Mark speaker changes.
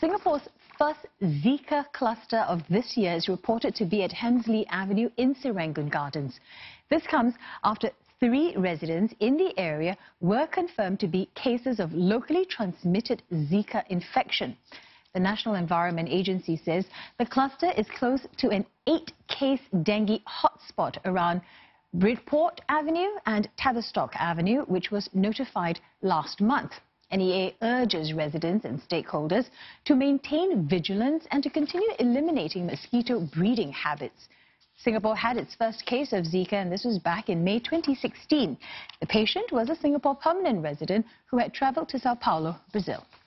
Speaker 1: Singapore's first Zika cluster of this year is reported to be at Hemsley Avenue in Serangoon Gardens. This comes after 3 residents in the area were confirmed to be cases of locally transmitted Zika infection. The National Environment Agency says the cluster is close to an 8-case dengue hotspot around Bridport Avenue and Tavistock Avenue, which was notified last month. NEA urges residents and stakeholders to maintain vigilance and to continue eliminating mosquito breeding habits. Singapore had its first case of Zika, and this was back in May 2016. The patient was a Singapore permanent resident who had travelled to Sao Paulo, Brazil.